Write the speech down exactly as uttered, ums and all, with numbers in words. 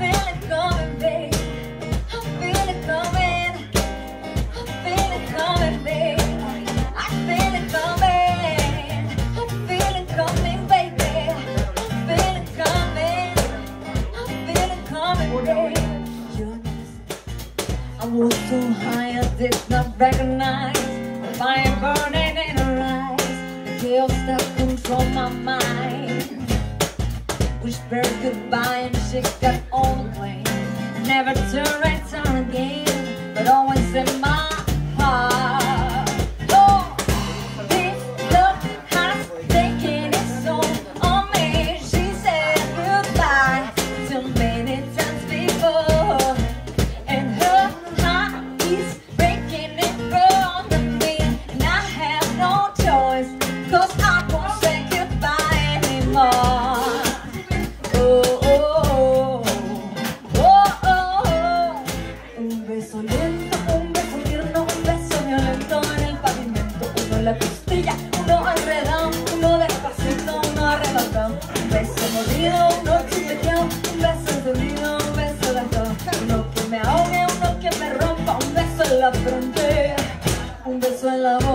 feel it coming, babe. I feel it coming. I feel it coming, babe. I feel it coming. I feel it coming, baby. I feel it coming. I feel it coming, babe. I was so high I did not recognize the fire burning in her eyes. The chaos that control my mind. Whispered goodbye and she got on the plane. Never to return again, but always in my heart. Oh, this love has taken its toll on me. She said goodbye to many times before, and her heart is breaking in front of me, and I have no choice, 'cause I won't say goodbye anymore. La costilla, uno enredado, uno despacito, uno arrebatado. Un beso mordido, uno chupeteado, un beso dolido, un beso de todo. Uno que me ahogue, uno que me rompa, un beso en la frente, un beso en la boca.